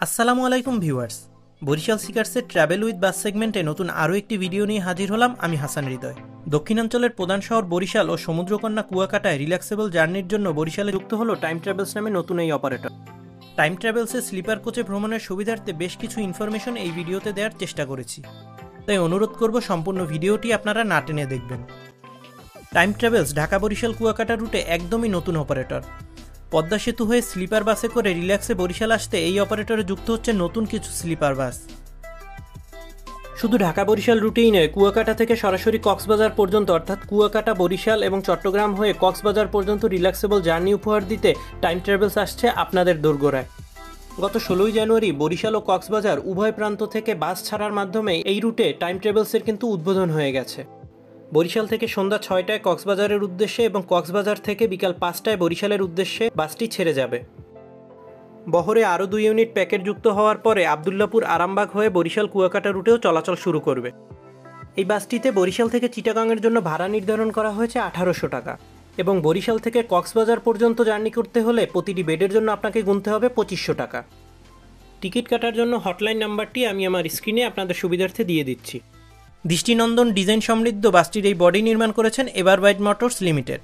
আসসালামু আলাইকুম ভিউয়ার্স, বরিশাল সিকার্সের ট্রাভেল উইথ বাস সেগমেন্টে নতুন আরও একটি ভিডিও নিয়ে হাজির হলাম। আমি হাসান হৃদয়। দক্ষিণাঞ্চলের প্রধান শহর বরিশাল ও সমুদ্রকন্যা কুয়াকাটায় রিল্যাক্সেবল জার্নির জন্য বরিশালে যুক্ত হলো টাইম ট্রাভেলস নামে নতুন এই অপারেটর। টাইম ট্রাভেলসের স্লিপার কোচে ভ্রমণের সুবিধার্থে বেশ কিছু ইনফরমেশন এই ভিডিওতে দেওয়ার চেষ্টা করেছি, তাই অনুরোধ করব সম্পূর্ণ ভিডিওটি আপনারা না টেনে দেখবেন। টাইম ট্রাভেলস ঢাকা বরিশাল কুয়াকাটা রুটে একদমই নতুন অপারেটর। পদ্মা সেতু হয়ে স্লিপার বাসে করে রিল্যাক্সে বরিশাল আসতে এই অপারেটরে যুক্ত হচ্ছে নতুন কিছু স্লিপার বাস। শুধু ঢাকা বরিশাল রুটেই নয়, কুয়াকাটা থেকে সরাসরি কক্সবাজার পর্যন্ত অর্থাৎ কুয়াকাটা, বরিশাল এবং চট্টগ্রাম হয়ে কক্সবাজার পর্যন্ত রিল্যাক্সেবল জার্নি উপহার দিতে টাইম ট্রাভেলস আসছে আপনাদের দোরগোড়ায়। গত 16ই জানুয়ারি বরিশাল ও কক্সবাজার উভয় প্রান্ত থেকে বাস ছাড়ার মাধ্যমে এই রুটে টাইম ট্রাভেলসের কিন্তু উদ্বোধন হয়ে গেছে। বরিশাল থেকে সন্ধ্যা 6টায় কক্সবাজারের উদ্দেশ্যে এবং কক্সবাজার থেকে বিকাল 5টায় বরিশালের উদ্দেশ্যে বাসটি ছেড়ে যাবে। বহরে আরও 2 ইউনিট প্যাকেট যুক্ত হওয়ার পরে আবদুল্লাপুর আরামবাগ হয়ে বরিশাল কুয়াকাটা রুটেও চলাচল শুরু করবে। এই বাসটিতে বরিশাল থেকে চিটাগাংয়ের জন্য ভাড়া নির্ধারণ করা হয়েছে 1800 টাকা এবং বরিশাল থেকে কক্সবাজার পর্যন্ত জার্নি করতে হলে প্রতিটি বেডের জন্য আপনাকে গুনতে হবে 2500 টাকা। টিকিট কাটার জন্য হটলাইন নাম্বারটি আমি আমার স্ক্রিনে আপনাদের সুবিধার্থে দিয়ে দিচ্ছি। দৃষ্টিনন্দন ডিজাইন সমৃদ্ধ বাসটির এই বডি নির্মাণ করেছেন everwide motors limited.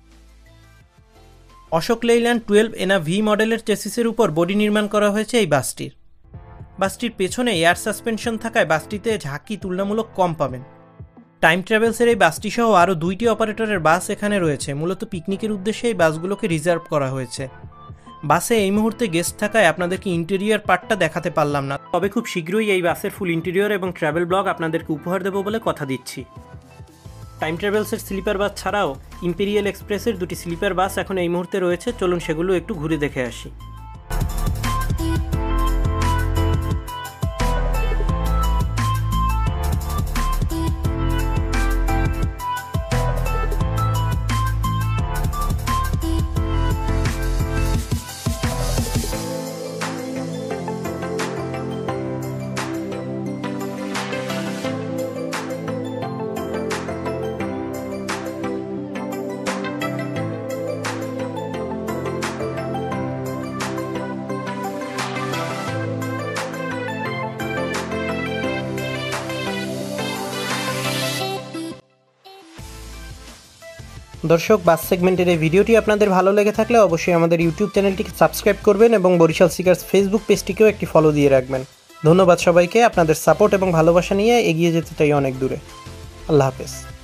Ashok Leyland 12 এনা ভি মডেলের চেসিসের উপর বডি নির্মাণ করা হয়েছে এই বাসটির পেছনে এয়ার সাসপেনশন থাকায় বাসটিতে ঝাঁকি তুলনামূলক কম পাবেন। টাইম ট্রাভেলসের এই বাসটি সহ আরও 2টি অপারেটরের বাস এখানে রয়েছে। মূলত পিকনিকের উদ্দেশ্যে এই বাসগুলোকে রিজার্ভ করা হয়েছে। বাসে এই মুহূর্তে গেস্ট থাকায় আপনাদেরকে ইন্টেরিয়র পার্টটা দেখাতে পারলাম না, তবে খুব শীঘ্রই এই বাসের ফুল ইন্টেরিয়র এবং ট্রাভেল ব্লগ আপনাদেরকে উপহার দেবো বলে কথা দিচ্ছি। টাইম ট্রাভেলসের স্লিপার বাস ছাড়াও ইম্পেরিয়াল এক্সপ্রেসের 2টি স্লিপার বাস এখন এই মুহূর্তে রয়েছে। চলুন সেগুলো একটু ঘুরে দেখে আসি। দর্শক, বাস সেগমেন্টের এই ভিডিওটি আপনাদের ভালো লেগে থাকলে অবশ্যই আমাদের ইউটিউব চ্যানেলটিকে সাবস্ক্রাইব করবেন এবং বরিশাল সিকার্স ফেসবুক পেজটিকেও একটি ফলো দিয়ে রাখবেন। ধন্যবাদ সবাইকে। আপনাদের সাপোর্ট এবং ভালোবাসা নিয়ে এগিয়ে যেতে চাই অনেক দূরে। আল্লাহ হাফেজ।